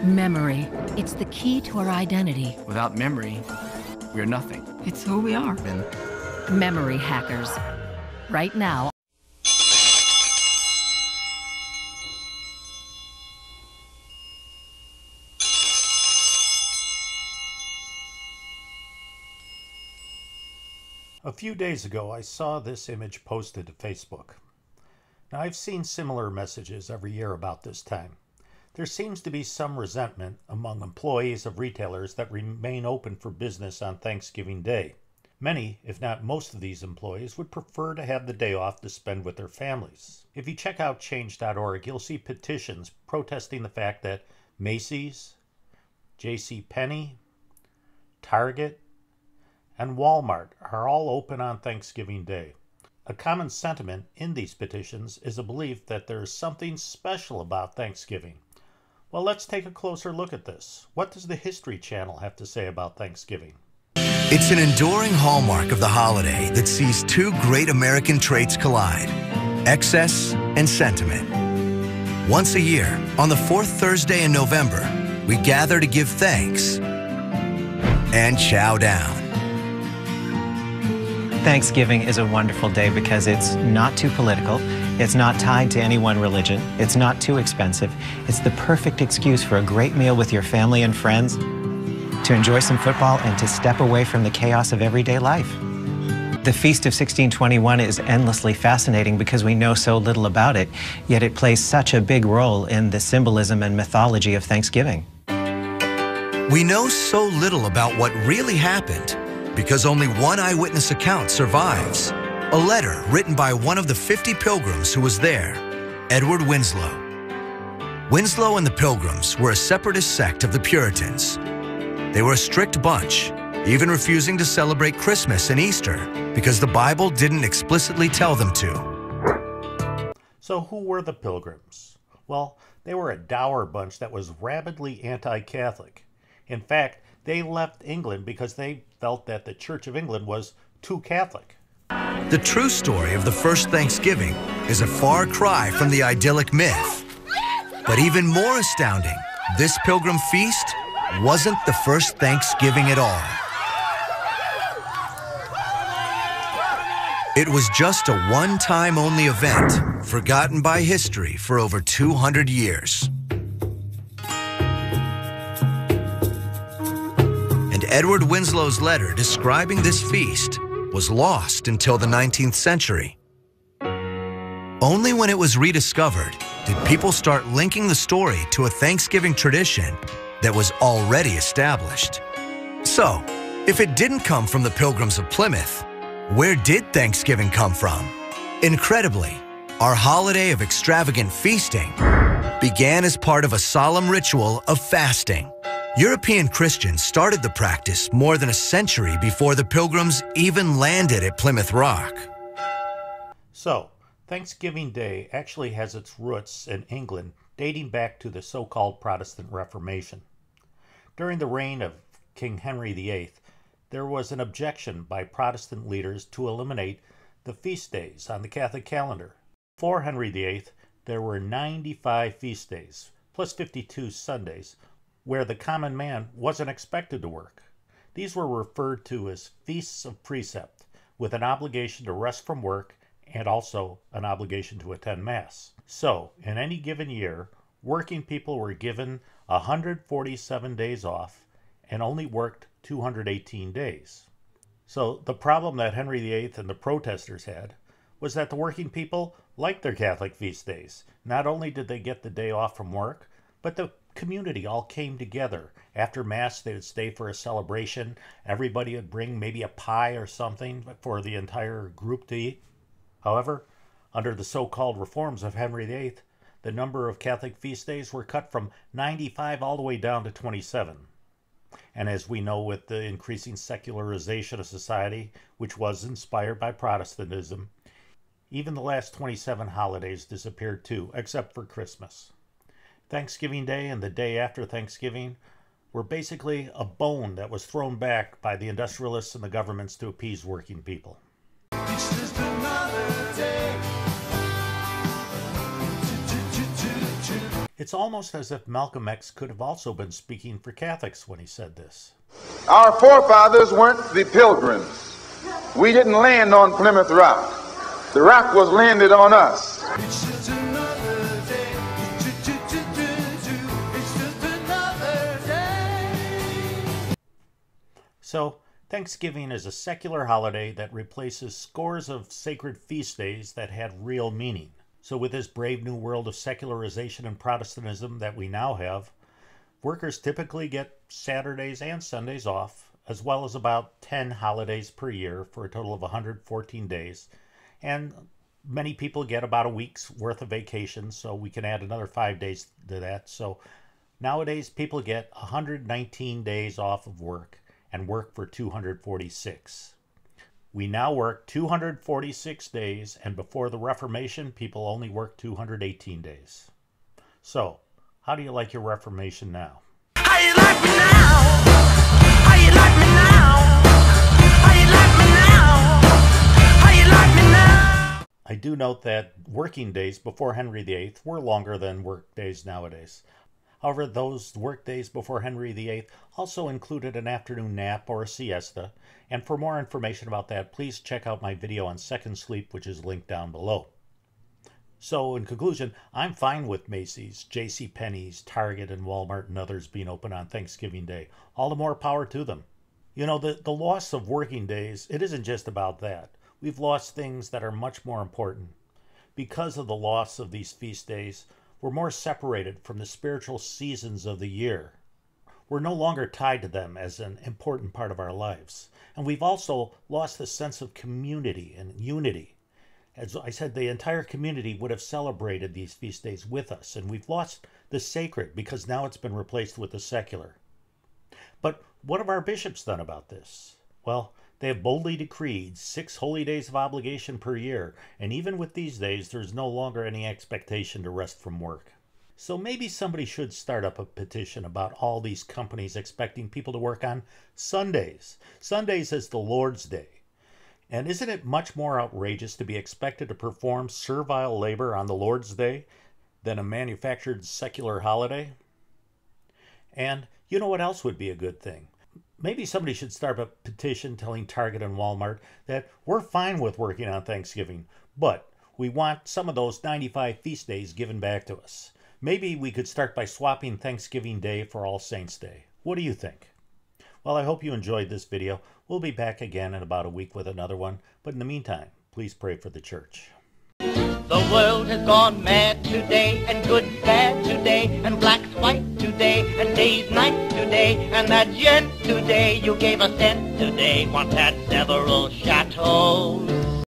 Memory. It's the key to our identity. Without memory, we're nothing. It's who we are. Memory hackers. Right now. A few days ago, I saw this image posted to Facebook. Now, I've seen similar messages every year about this time. There seems to be some resentment among employees of retailers that remain open for business on Thanksgiving Day. Many, if not most of these employees, would prefer to have the day off to spend with their families. If you check out change.org, you'll see petitions protesting the fact that Macy's, JCPenney, Target, and Walmart are all open on Thanksgiving Day. A common sentiment in these petitions is a belief that there is something special about Thanksgiving. Well, let's take a closer look at this. What does the History Channel have to say about Thanksgiving? It's an enduring hallmark of the holiday that sees two great American traits collide: excess and sentiment. Once a year, on the fourth Thursday in November, we gather to give thanks and chow down. Thanksgiving is a wonderful day because it's not too political, it's not tied to any one religion, it's not too expensive. It's the perfect excuse for a great meal with your family and friends, to enjoy some football, and to step away from the chaos of everyday life. The Feast of 1621 is endlessly fascinating because we know so little about it, yet it plays such a big role in the symbolism and mythology of Thanksgiving. We know so little about what really happened because only one eyewitness account survives. A letter written by one of the 50 pilgrims who was there, Edward Winslow. Winslow and the Pilgrims were a separatist sect of the Puritans. They were a strict bunch, even refusing to celebrate Christmas and Easter because the Bible didn't explicitly tell them to. So who were the Pilgrims? Well, they were a dour bunch that was rabidly anti-Catholic. In fact, they left England because they felt that the Church of England was too Catholic. The true story of the first Thanksgiving is a far cry from the idyllic myth. But even more astounding, this pilgrim feast wasn't the first Thanksgiving at all. It was just a one-time only event, forgotten by history for over 200 years. And Edward Winslow's letter describing this feast was lost until the 19th century. Only when it was rediscovered did people start linking the story to a Thanksgiving tradition that was already established. So, if it didn't come from the Pilgrims of Plymouth, where did Thanksgiving come from? Incredibly, our holiday of extravagant feasting began as part of a solemn ritual of fasting. European Christians started the practice more than a century before the Pilgrims even landed at Plymouth Rock. So, Thanksgiving Day actually has its roots in England dating back to the so-called Protestant Reformation. During the reign of King Henry VIII, there was an objection by Protestant leaders to eliminate the feast days on the Catholic calendar. For Henry VIII, there were 95 feast days, plus 52 Sundays, where the common man wasn't expected to work. These were referred to as feasts of precept, with an obligation to rest from work and also an obligation to attend Mass. So, in any given year, working people were given 147 days off and only worked 218 days. So the problem that Henry VIII and the protesters had was that the working people liked their Catholic feast days. Not only did they get the day off from work, but the community all came together. After Mass, they would stay for a celebration. Everybody would bring maybe a pie or something for the entire group to eat. However, under the so-called reforms of Henry VIII, the number of Catholic feast days were cut from 95 all the way down to 27. And as we know, with the increasing secularization of society, which was inspired by Protestantism, even the last 27 holidays disappeared too, except for Christmas. Thanksgiving Day and the day after Thanksgiving were basically a bone that was thrown back by the industrialists and the governments to appease working people. It's just another day. It's almost as if Malcolm X could have also been speaking for Catholics when he said this. Our forefathers weren't the Pilgrims. We didn't land on Plymouth Rock. The rock was landed on us. It's just another day. It's just another day. So, Thanksgiving is a secular holiday that replaces scores of sacred feast days that had real meaning. So with this brave new world of secularization and Protestantism that we now have, workers typically get Saturdays and Sundays off, as well as about 10 holidays per year for a total of 114 days. And many people get about a week's worth of vacation, so we can add another 5 days to that. So nowadays people get 119 days off of work and work for 246. We now work 246 days, and before the Reformation, people only worked 218 days. So, how do you like your Reformation now? How you like me now? How you like me now? How you like me now? How you like me now? I do note that working days before Henry VIII were longer than work days nowadays. However, those work days before Henry VIII also included an afternoon nap or a siesta, and for more information about that, please check out my video on second sleep, which is linked down below. So, in conclusion, I'm fine with Macy's, JCPenney's, Target, and Walmart and others being open on Thanksgiving Day. All the more power to them. You know, the loss of working days, it isn't just about that. We've lost things that are much more important. Because of the loss of these feast days, we're more separated from the spiritual seasons of the year. We're no longer tied to them as an important part of our lives. And we've also lost the sense of community and unity. As I said, the entire community would have celebrated these feast days with us, and we've lost the sacred because now it's been replaced with the secular. But what have our bishops done about this? Well, they have boldly decreed 6 holy days of obligation per year, and even with these days, there's no longer any expectation to rest from work. So maybe somebody should start up a petition about all these companies expecting people to work on Sundays. Sundays is the Lord's Day. And isn't it much more outrageous to be expected to perform servile labor on the Lord's Day than a manufactured secular holiday? And you know what else would be a good thing? Maybe somebody should start a petition telling Target and Walmart that we're fine with working on Thanksgiving, but we want some of those 95 feast days given back to us. Maybe we could start by swapping Thanksgiving Day for All Saints Day. What do you think? Well, I hope you enjoyed this video. We'll be back again in about a week with another one, but in the meantime, please pray for the church. The world has gone mad today, and good bad today, and black's white today, and day's night today, and that gent today you gave a cent today once had several chateaus.